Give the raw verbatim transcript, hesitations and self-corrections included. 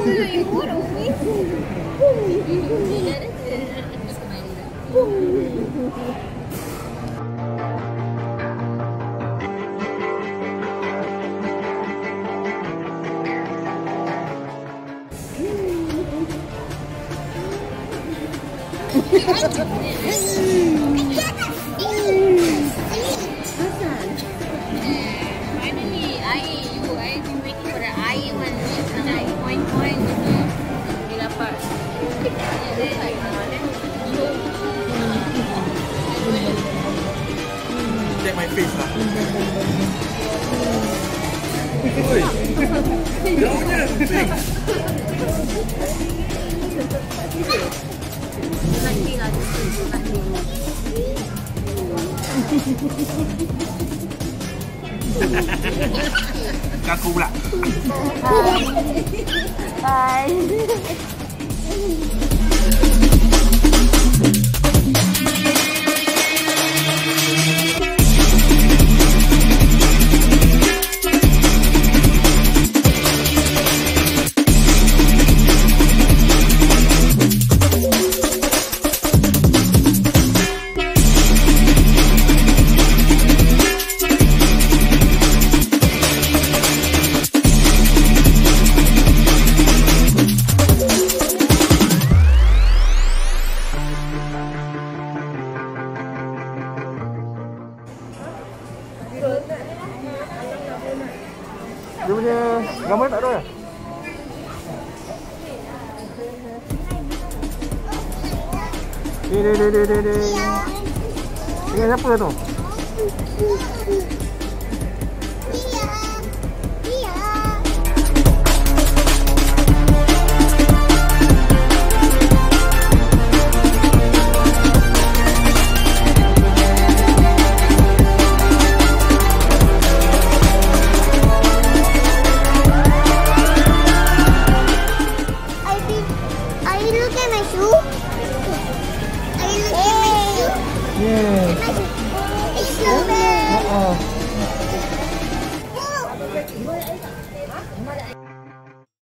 What a waste. Finally, I you I been waiting for the I one. Like point point. Dia dapat. Check my face lah. Oi. Jauhnya. Nanti lah. Kaku pula. Bye. Dia punya gambar tak ada ya? Ni ni ni ni ni ni. Dengan siapa tu? Yes.